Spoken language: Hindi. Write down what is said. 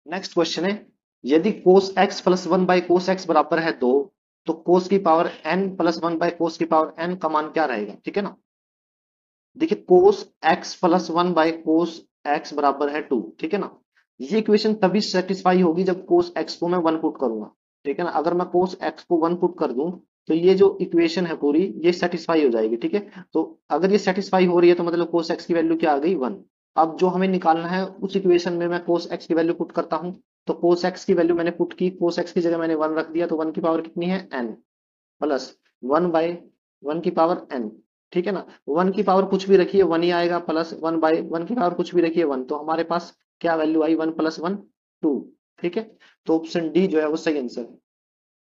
नेक्स्ट क्वेश्चन है, यदि cos x plus one by cos x बराबर है 2, तो cos की power n plus one by cos की पावर n का मान क्या रहेगा? ठीक है ना। देखिए cos x plus one by cos x बराबर है 2, ठीक है ना। ये इक्वेशन तभी सेटिस्फाई होगी जब cos x को मैं 1 पुट करूंगा, ठीक है ना। अगर मैं cos x को 1 पुट कर दूं तो ये जो इक्वेशन है पूरी ये सेटिस्फाई हो जाएगी, ठीक है। तो अगर ये सेटिस्फाई हो रही है तो मतलब cos x की वैल्यू क्या आ गई? 1। अब जो हमें निकालना है उस इक्वेशन में मैं cos x की वैल्यू पुट करता हूं। तो cos x की वैल्यू मैंने पुट की, cos x की जगह मैंने 1 रख दिया, तो 1 की पावर कितनी है? n प्लस 1 बाई 1 की पावर n, ठीक है ना। 1 की पावर कुछ भी रखिए 1 ही आएगा, प्लस 1 बाई 1 की पावर कुछ भी रखिए 1, तो हमारे पास क्या वैल्यू आई? 1 प्लस 1 2, ठीक है। तो ऑप्शन डी जो है वो सही आंसर है।